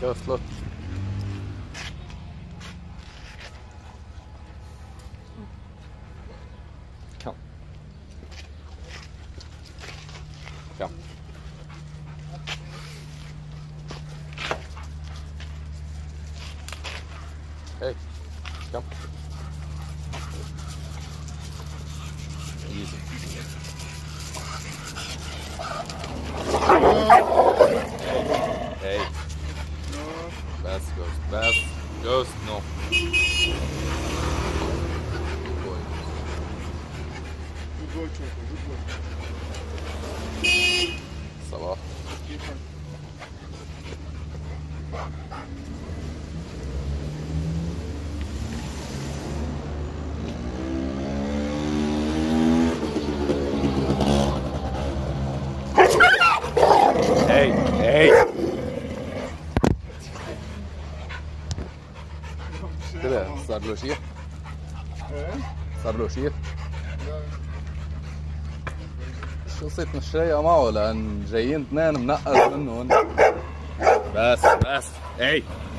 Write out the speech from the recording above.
Go slow. Come. Come. Hey, come. Easy. Hey. Best ghost. Best ghost. No. Good boy. Good boy, Choco. Good boy. Sabah. Hey, hey. كده صار له شيء؟ صار له شيء؟ شو قصة نشريها معه لأن جايين اثنين منقص منهم. بس اي